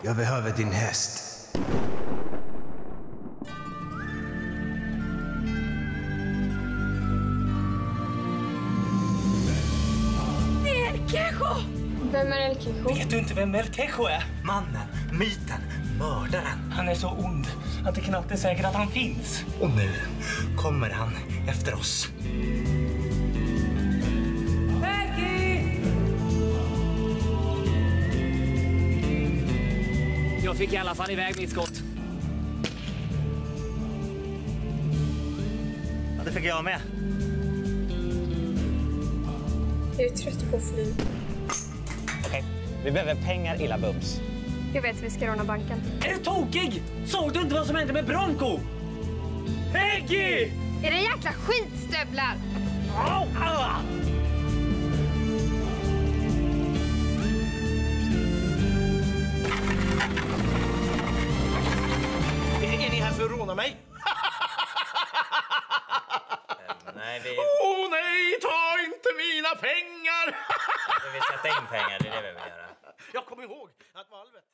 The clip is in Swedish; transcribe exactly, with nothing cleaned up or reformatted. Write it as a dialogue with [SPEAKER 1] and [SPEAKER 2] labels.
[SPEAKER 1] Jag behöver din häst.
[SPEAKER 2] Det är Kejo!
[SPEAKER 3] Vem är El Kejo?
[SPEAKER 4] Vet du inte vem El Kejo är? Mannen, myten, mördaren. Han är så ond att det knappt är säkert att han finns. Och nu kommer han efter oss. Peggy! Jag fick i alla fall iväg mitt skott. Ja, det fick jag med.
[SPEAKER 3] Jag är trött på att fly.
[SPEAKER 4] Okej, vi behöver pengar illa bums.
[SPEAKER 3] Jag vet, vi ska råna banken.
[SPEAKER 4] Är du tokig? Såg du inte vad som hände med Bronco? Peggy!
[SPEAKER 3] Är det jäkla skitstövlar?
[SPEAKER 4] Au! Ah! Är, är ni här för att råna mig?
[SPEAKER 5] Nej, vi...
[SPEAKER 4] Åh oh, nej, ta inte mina pengar!
[SPEAKER 5] Vi vill sätta in pengar, det är det vi vill göra.
[SPEAKER 4] Jag kommer ihåg att valvet...